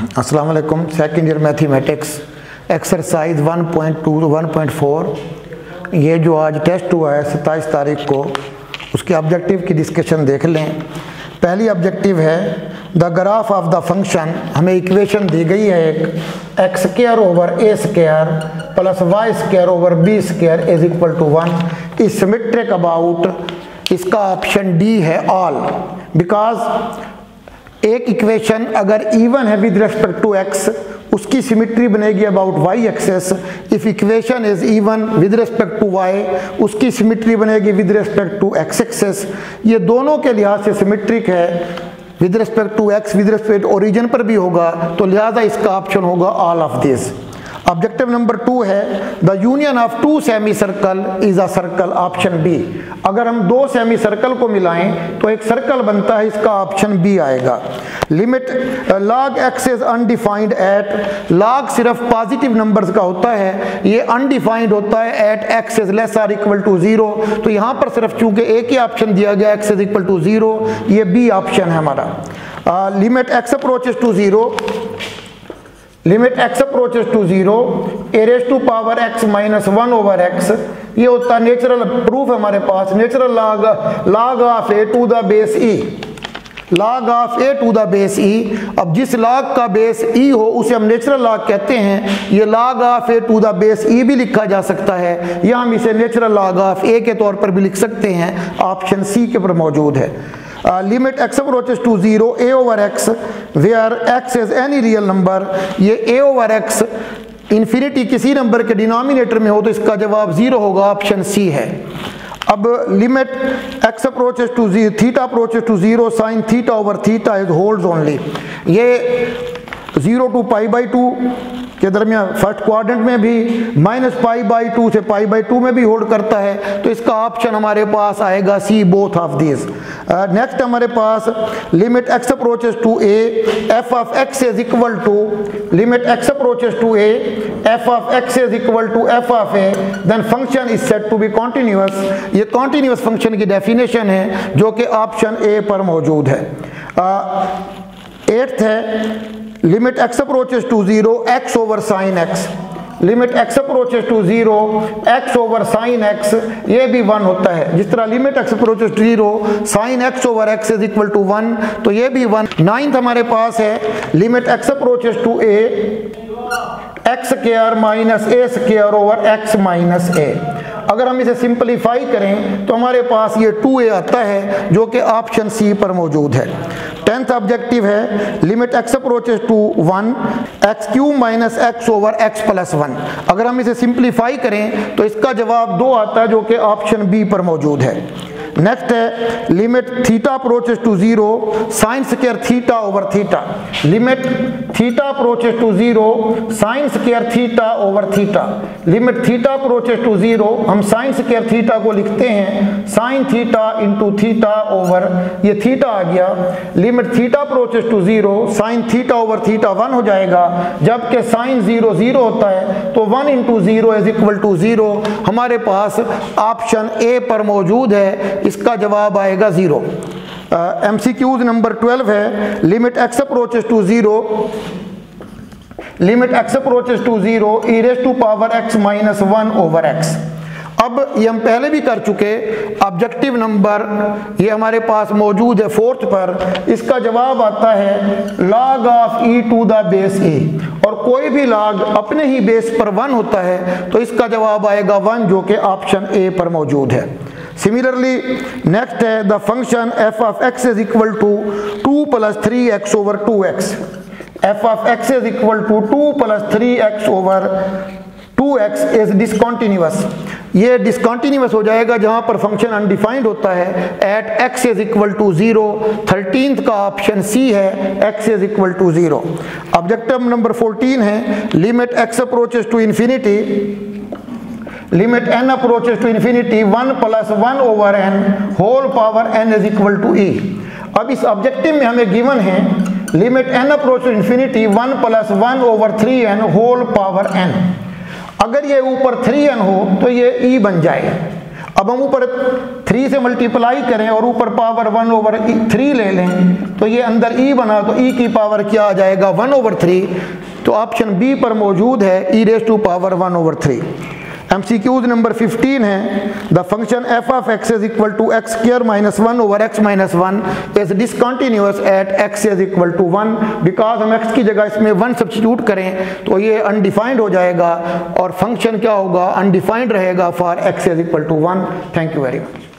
अस्सलाम वालेकुम। Second year mathematics exercise 1.2 1.4 ये जो आज टेस्ट हुआ है 27 तारीख को, उसके ऑब्जेक्टिव की डिस्कशन देख लें। पहली ऑब्जेक्टिव है the graph of the function. हमें इक्वेशन दी गई है एक x square over a square plus y square over b square is equal to 1 is symmetric about. इसका ऑप्शन डी है ऑल, बिकॉज एक इक्वेशन अगर इवन है विद रिस्पेक्ट टू एक्स उसकी सिमेट्री बनेगी about y axis. If equation is even with respect to y उसकी symmetry बनेगी with respect to x access. ये दोनों के लिहाज से सिमेट्रिक है, with respect to x with respect origin पर भी होगा, तो लिहाजा इसका ऑप्शन होगा all of this. Objective number 2 है the union of two semi circle is a circle, option B. अगर हम दो सेमी सर्कल को मिलाएं तो एक सर्कल बनता है, इसका ऑप्शन बी आएगा। Limit log x is undefined at, log सिर्फ पॉजिटिव नंबर्स का होता है, ये अनडिफाइंड होता है at x is less or equal to 0। तो यहाँ पर सिर्फ चूंकि एक ही ऑप्शन दिया गया एक्स इज इक्वल टू 0, ये बी ऑप्शन है हमारा। Limit x approaches to 0, limit x approaches to 0 a raise to power x minus 1 over x. ये होता है नेचुरल प्रूफ है हमारे पास, natural log of a to the base e, log of a to the base e. अब जिस log का base ई हो उसे हम नेचुरल लॉग कहते हैं। ये log of a to the base e भी लिखा जा सकता है, या हम इसे नेचुरल लॉग ऑफ ए के तौर पर भी लिख सकते हैं, ऑप्शन सी के पर मौजूद है। Limit x approaches to 0 a over x where x is any real number. ये ए ओवर एक्स इन्फिनिटी किसी नंबर के डिनोमिनेटर में हो तो इसका जवाब 0 होगा, ऑप्शन सी है। अब limit x approaches to theta approaches to 0 sine theta over theta is holds only. ये 0 टू π/2 के दरमियान फर्स्ट क्वाड्रेंट में भी, -π/2 से π/2 में भी होल्ड करता है, तो इसका ऑप्शन हमारे पास आएगा C, both of this. Next हमारे पास limit x approaches to a f of x is equal to, limit x approaches to a f of x is equal to f of a, then function is said to be continuous. ये continuous function की definition है जो कि option A पर मौजूद है। 8th है limit x approaches to 0 x over sine x, limit x approaches to 0 x over sine x, ये भी 1 होता है। जिस तरह limit x approaches to 0 sine x over x is equal to 1, तो ये भी 1। 9th हमारे पास है limit x approaches to a x square minus a square over x minus a. अगर हम इसे सिंपलीफाई करें तो हमारे पास ये 2a आता है जो कि ऑप्शन सी पर मौजूद है। 10th ऑब्जेक्टिव है limit x approaches to 1 x cube minus x over x plus 1। अगर हम इसे सिंपलीफाई करें तो इसका जवाब 2 आता है जो कि ऑप्शन बी पर मौजूद है। नेक्स्ट है limit theta approaches to 0 sine square theta over theta, limit theta approaches to 0 sine square theta over theta. Limit theta approaches to 0 हम साइन स्क्वायर थीटा को लिखते हैं sine theta into theta over, ये theta आ गया। Limit theta approaches to 0 sine theta over theta 1 हो जाएगा, जबकि साइन 0 0 होता है, तो 1 इंटू 0 इज इक्वल टू 0। हमारे पास ऑप्शन ए पर मौजूद है, इसका जवाब आएगा 0। MCQs नंबर 12 है limit x approaches to 0, limit x approaches to 0 e raise to power x minus 1 over x। अब ये हम पहले भी कर चुके, ऑब्जेक्टिव नंबर ये हमारे पास मौजूद है 4th पर, इसका जवाब आता है log of e to the base e, और कोई भी लॉग अपने ही बेस पर 1 होता है तो इसका जवाब आएगा 1 जो कि ऑप्शन ए पर मौजूद है। सिमिलरली नेक्स्ट है the function f of x is equal to 2 plus 3x over 2x, f of x is equal to 2 plus 3x over 2x is discontinuous. ये डिसकंटिन्यूअस हो जाएगा जहां पर फंक्शन अनडिफाइंड होता है at x is equal to 0। 13th का option C है, x is equal to 0। Objective number 14 है limit x approaches to infinity, limit n approaches to infinity 1 plus 1 over n whole power n is equal to e। अब इस objective में हमें given है limit n approaches to infinity 1 plus 1 over 3n whole power n। अगर ये ऊपर 3n हो तो ये e बन जाए। अब हम ऊपर 3 से मल्टीप्लाई करें और ऊपर पावर 1/3 ले लें तो ये अंदर e बना, तो e की पावर क्या आ जाएगा 1/3। तो ऑप्शन बी पर मौजूद है e⁻1/3। MCQs नंबर 15 है, the function f of x is equal to x² - 1/x-1 is discontinuous at x is equal to 1। Because हम x की जगह इसमें 1 सब्स्टिट्यूट करें तो ये अनडिफाइंड हो जाएगा और फंक्शन क्या होगा, अनडिफाइंड रहेगा for x is equal to 1। Thank you very much.